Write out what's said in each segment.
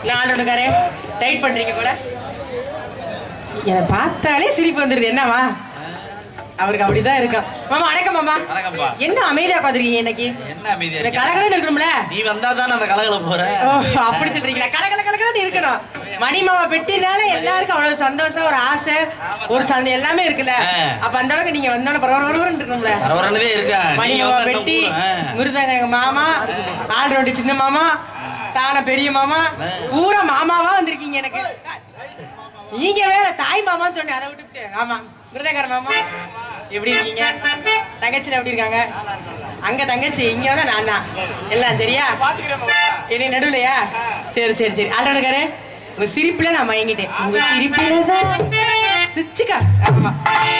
நாலு டைட் பண்றீங்க போல. என்னை பார்த்தாலே சிரிப்பு வந்துருது. என்னவா அவருக்கு அப்படிதான் இருக்கும். மாமா வணக்கம். மாமா என்ன அமைதியா பாத்துருக்கீங்க இன்னைக்கு? என்ன அமைதியா கலகலன்னு இருக்கணும்ல. நீ வந்தா தானே அந்த கலகல போற. அப்படி சொல்றீங்களா? கலகல கலகலன்னு இருக்கணும். மணி மாமா பெட்டினால எல்லாருக்கும் அவ்வளவு சந்தோஷம், ஒரு ஆசை, ஒரு சந்தை எல்லாமே இருக்குல்ல. அப்ப அந்த அளவுக்கு நீங்க வந்தோட பரவரன்னு இருக்கணும்ல. பரவரவே இருக்கா. மணி மாமா பெட்டி, மிருதங்க எங்க மாமா, ஆள் ரோட்டி சின்ன மாமா, தான பெரிய மாமா, பூரா மாமாவா வந்திருக்கீங்க எனக்கு. நீங்க வேற தாய் மாமான்னு சொன்னேன், அதை விட்டுட்டு. ஆமா மிருதங்கர மாமா எப்படி இருக்கீங்க? தங்கச்சி எப்படி இருக்காங்க? அங்க தங்கச்சி, இங்க தான் நான் தான் எல்லாம். சரியா? என்ன நடுவுலையா? சரி சரி சரி. ஆட்டோக்காரு உங்க சிரிப்புல நான் மயங்கிட்டேன். உங்க சிரிப்புல தான் சிச்சுக்கா. ஆமா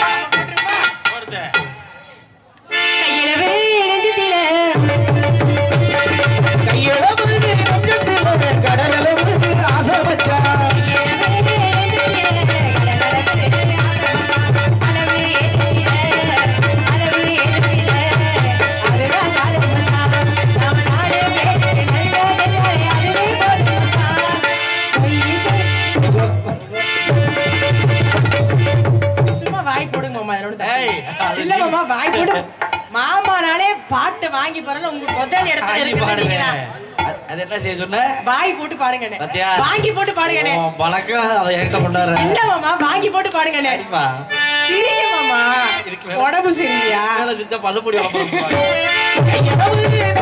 கையிலவே நெஞ்சத்தில கையிலவு நெஞ்சத்தில கடலளவு ஆசை வச்சா மாமானாலே பாட்டு வாங்கி போறது உங்களுக்கு முதல் இடத்துல. அது என்ன செய்ய சொன்ன? வாய் போட்டு பாடுங்க. வாங்கி போட்டு பாடுங்க. பழக்கம் அதை என்கிட்ட கொண்டாடுற. இல்ல மாமா, வாங்கி போட்டு பாடுங்க. சிரிங்க மாமா, உடம்பு சரியா? பல்லுப்பொடி